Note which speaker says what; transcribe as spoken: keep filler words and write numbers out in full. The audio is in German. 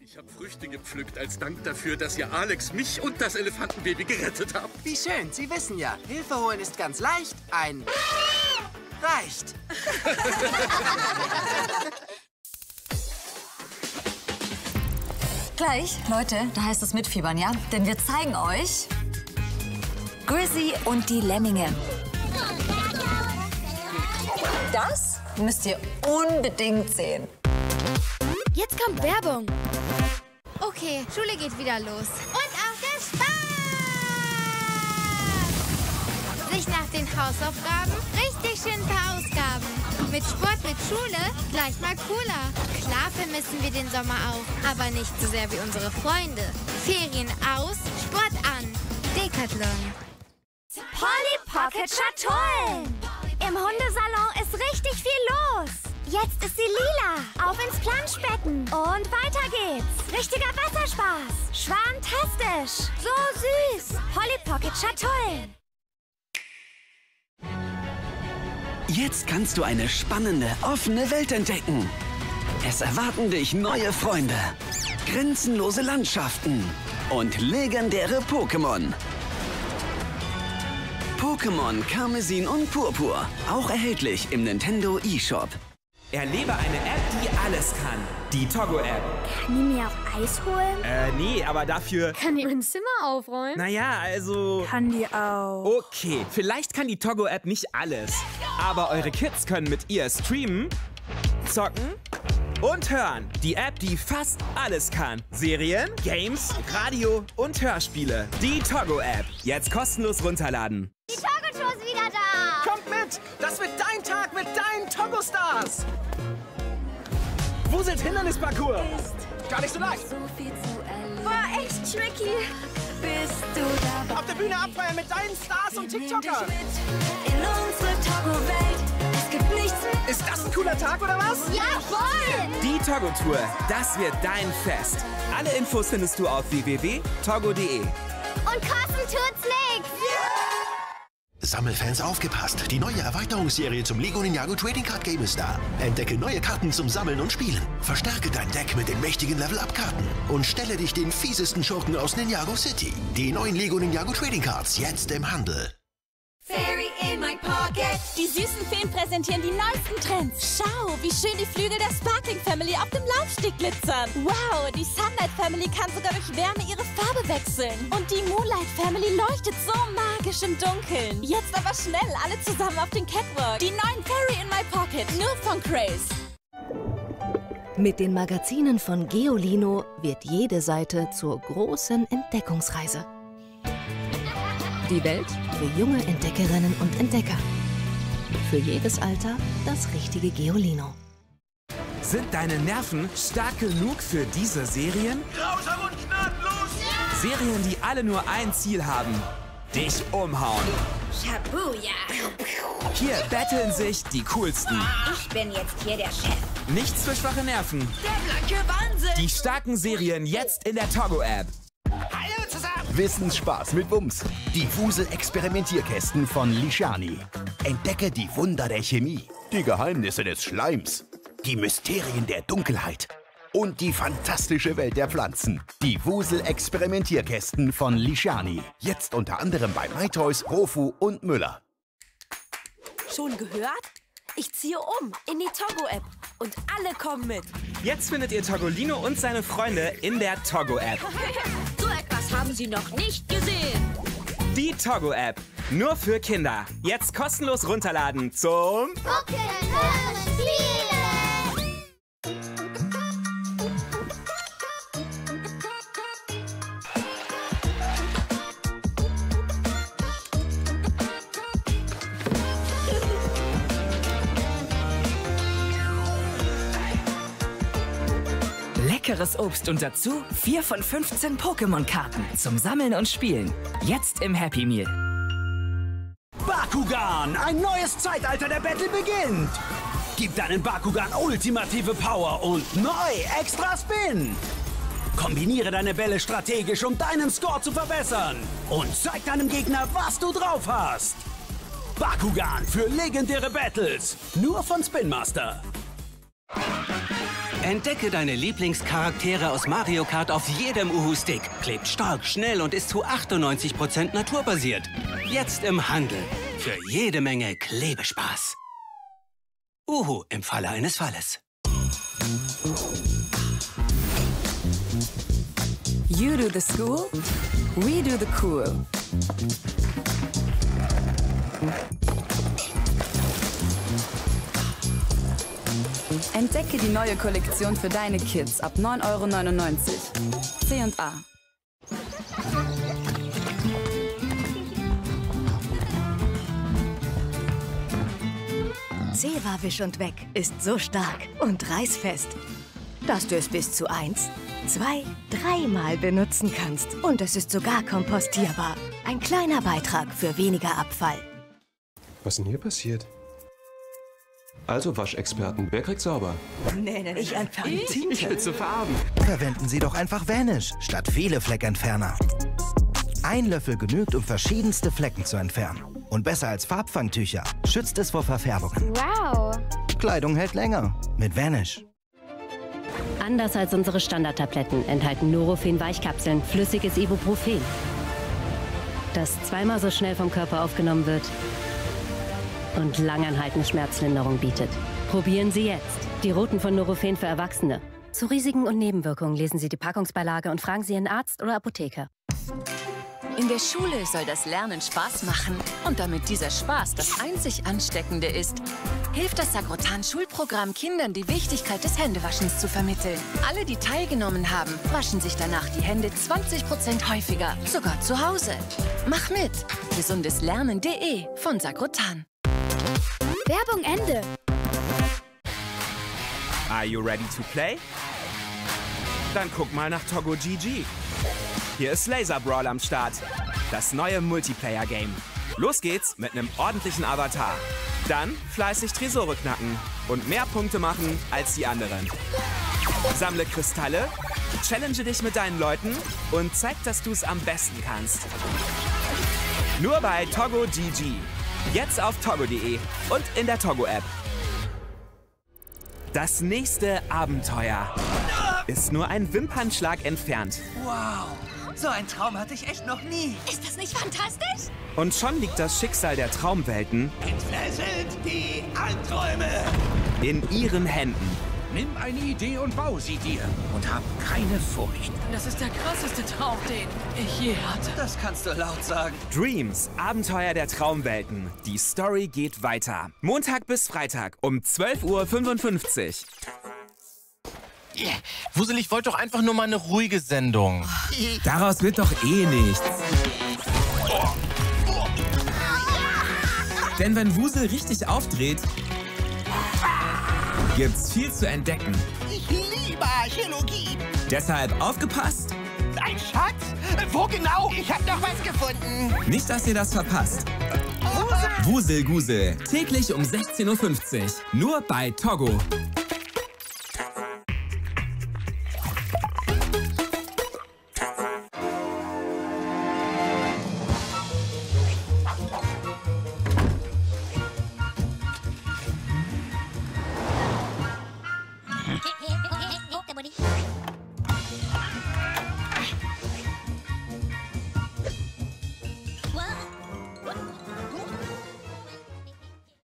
Speaker 1: Ich habe Früchte gepflückt als Dank dafür, dass ihr Alex, mich und das Elefantenbaby gerettet habt.
Speaker 2: Wie schön, Sie wissen ja, Hilfe holen ist ganz leicht, ein reicht.
Speaker 3: Gleich, Leute, da heißt es mitfiebern, ja? Denn wir zeigen euch Grizzy und die Lemminge. Das müsst ihr unbedingt sehen.
Speaker 4: Jetzt kommt Werbung. Okay, Schule geht wieder los. Und auch der Spaß! Sich nach den Hausaufgaben richtig schön paar Ausgaben. Mit Sport, mit Schule gleich mal cooler. Klar vermissen wir den Sommer auch, aber nicht so sehr wie unsere Freunde. Ferien aus, Sport an. Decathlon.
Speaker 5: Polly Pocket Schatullen! Im Hundesalon ist richtig viel los. Jetzt ist sie lila. Auf ins Planschbecken. Und weiter geht's. Richtiger Wasserspaß. Schwantastisch. So süß. Polly Pocket Schatullen.
Speaker 6: Jetzt kannst du eine spannende, offene Welt entdecken. Es erwarten dich neue Freunde, grenzenlose Landschaften und legendäre Pokémon. Pokémon Karmesin und Purpur, auch erhältlich im Nintendo eShop.
Speaker 7: Erlebe eine App, die alles kann. Die Togo-App.
Speaker 5: Kann die mir auch Eis holen?
Speaker 7: Äh, nee, aber dafür...
Speaker 8: Kann die mein Zimmer aufräumen?
Speaker 7: Naja, also...
Speaker 8: Kann die auch.
Speaker 7: Okay, vielleicht kann die Togo-App nicht alles. Aber eure Kids können mit ihr streamen, zocken und hören. Die App, die fast alles kann. Serien, Games, Radio und Hörspiele. Die Togo-App. Jetzt kostenlos runterladen.
Speaker 5: Die Togo-Tour ist wieder da.
Speaker 2: Kommt mit! Das wird dein Tag mit deinen Togo-Stars! Wuselt Hindernisparcours! Gar nicht so leicht!
Speaker 5: War echt tricky.
Speaker 9: Bist du dabei?
Speaker 2: Auf der Bühne abfeiern mit deinen Stars und TikTokern!
Speaker 9: In unsere Togo-Welt. Es gibt nichts mehr.
Speaker 2: Ist das ein cooler Tag oder was?
Speaker 5: Ja, voll!
Speaker 7: Die Togo-Tour, das wird dein Fest. Alle Infos findest du auf w w w punkt togo punkt de.
Speaker 5: Und kosten tut's nix!
Speaker 10: Sammelfans aufgepasst! Die neue Erweiterungsserie zum Lego Ninjago Trading Card Game ist da. Entdecke neue Karten zum Sammeln und Spielen. Verstärke dein Deck mit den mächtigen Level-Up-Karten. Und stelle dich den fiesesten Schurken aus Ninjago City. Die neuen Lego Ninjago Trading Cards jetzt im Handel.
Speaker 9: Fairy in my pocket.
Speaker 11: Die süßen Feen präsentieren die neuesten Trends. Schau, wie schön die Flügel der Sparkling Family auf dem Laufsteg glitzern. Wow, die Sunlight Family kann sogar durch Wärme ihre Farbe wechseln. Und die Moonlight Family leuchtet so magisch im Dunkeln. Jetzt aber schnell, alle zusammen auf den Catwalk. Die neuen Fairy in my pocket, nur von Craze.
Speaker 12: Mit den Magazinen von Geolino wird jede Seite zur großen Entdeckungsreise. Die Welt für junge Entdeckerinnen und Entdecker. Für jedes Alter das richtige Geolino.
Speaker 7: Sind deine Nerven stark genug für diese Serien?
Speaker 2: Grausam und gnadenlos!
Speaker 7: Ja! Serien, die alle nur ein Ziel haben. Dich umhauen.
Speaker 11: Shabuya.
Speaker 7: Hier betteln sich die coolsten.
Speaker 11: Ich bin jetzt hier der Chef.
Speaker 7: Nichts für schwache Nerven.
Speaker 11: Der blanke Wahnsinn.
Speaker 7: Die starken Serien jetzt in der Togo-App.
Speaker 2: Hallo zusammen!
Speaker 13: Wissensspaß mit Wumms. Die Wusel-Experimentierkästen von Lishani. Entdecke die Wunder der Chemie, die Geheimnisse des Schleims, die Mysterien der Dunkelheit und die fantastische Welt der Pflanzen. Die Wusel-Experimentierkästen von Lishani. Jetzt unter anderem bei MyToys, Rofu und Müller.
Speaker 11: Schon gehört? Ich ziehe um in die Togo-App und alle kommen mit.
Speaker 7: Jetzt findet ihr Togolino und seine Freunde in der Togo-App.
Speaker 11: So etwas haben Sie noch nicht gesehen.
Speaker 7: Die Togo-App. Nur für Kinder. Jetzt kostenlos runterladen zum
Speaker 5: Pokémon Spielen!
Speaker 14: Leckeres Obst und dazu vier von fünfzehn Pokémon-Karten zum Sammeln und Spielen. Jetzt im Happy Meal.
Speaker 13: Bakugan, ein neues Zeitalter der Battle beginnt. Gib deinen Bakugan ultimative Power und neu extra Spin. Kombiniere deine Bälle strategisch, um deinen Score zu verbessern. Und zeig deinem Gegner, was du drauf hast. Bakugan für legendäre Battles. Nur von Spin Master.
Speaker 15: Entdecke deine Lieblingscharaktere aus Mario Kart auf jedem Uhu-Stick. Klebt stark, schnell und ist zu achtundneunzig Prozent naturbasiert. Jetzt im Handel. Für jede Menge Klebespaß. Uhu im Falle eines Falles.
Speaker 14: You do the school, we do the cool. Entdecke die neue Kollektion für deine Kids ab neun Euro neunundneunzig. C und A.
Speaker 12: Zewa Wisch und Weg ist so stark und reißfest, dass du es bis zu eins, zwei, dreimal benutzen kannst. Und es ist sogar kompostierbar. Ein kleiner Beitrag für weniger Abfall.
Speaker 16: Was ist denn hier passiert? Also Waschexperten, wer kriegt sauber?
Speaker 17: Nee, nee, ich entferne
Speaker 16: Ich?
Speaker 17: Tinte.
Speaker 16: Ich will zu Farben.
Speaker 18: Verwenden Sie doch einfach Vanish statt viele Fleckentferner. Ein Löffel genügt, um verschiedenste Flecken zu entfernen. Und besser als Farbfangtücher schützt es vor Verfärbungen.
Speaker 5: Wow.
Speaker 18: Kleidung hält länger mit Vanish.
Speaker 19: Anders als unsere Standardtabletten enthalten Nurofen Weichkapseln flüssiges Ibuprofen, das zweimal so schnell vom Körper aufgenommen wird und langanhaltende Schmerzlinderung bietet. Probieren Sie jetzt die Roten von Nurofen für Erwachsene. Zu Risiken und Nebenwirkungen lesen Sie die Packungsbeilage und fragen Sie Ihren Arzt oder Apotheker.
Speaker 20: In der Schule soll das Lernen Spaß machen. Und damit dieser Spaß das einzig Ansteckende ist, hilft das Sagrotan-Schulprogramm Kindern, die Wichtigkeit des Händewaschens zu vermitteln. Alle, die teilgenommen haben, waschen sich danach die Hände zwanzig Prozent häufiger, sogar zu Hause. Mach mit! gesundeslernen punkt de von Sagrotan.
Speaker 5: Werbung Ende.
Speaker 7: Are you ready to play? Dann guck mal nach Togo G G. Hier ist Laser Brawl am Start. Das neue Multiplayer-Game. Los geht's mit einem ordentlichen Avatar. Dann fleißig Tresore knacken und mehr Punkte machen als die anderen. Sammle Kristalle, challenge dich mit deinen Leuten und zeig, dass du es am besten kannst. Nur bei Togo G G. Jetzt auf togo punkt de und in der Togo-App. Das nächste Abenteuer ist nur ein Wimpernschlag entfernt.
Speaker 17: Wow, so einen Traum hatte ich echt noch nie.
Speaker 5: Ist das nicht fantastisch?
Speaker 7: Und schon liegt das Schicksal der Traumwelten
Speaker 21: Entfesselt die Albträume!
Speaker 7: in ihren Händen.
Speaker 21: Nimm eine Idee und bau sie dir. Und hab keine Furcht.
Speaker 22: Das ist der krasseste Traum, den ich je hatte.
Speaker 17: Das kannst du laut sagen.
Speaker 7: Dreams, Abenteuer der Traumwelten. Die Story geht weiter. Montag bis Freitag um zwölf Uhr fünfundfünfzig.
Speaker 23: Yeah. Wusel, ich wollte doch einfach nur mal eine ruhige Sendung.
Speaker 7: Daraus wird doch eh nichts. Denn wenn Wusel richtig aufdreht, gibt's viel zu entdecken.
Speaker 21: Ich liebe Archäologie.
Speaker 7: Deshalb aufgepasst!
Speaker 21: Ein Schatz? Wo genau? Ich hab noch was gefunden.
Speaker 7: Nicht, dass ihr das verpasst. Wusel Gusel. Täglich um sechzehn Uhr fünfzig. Nur bei Togo.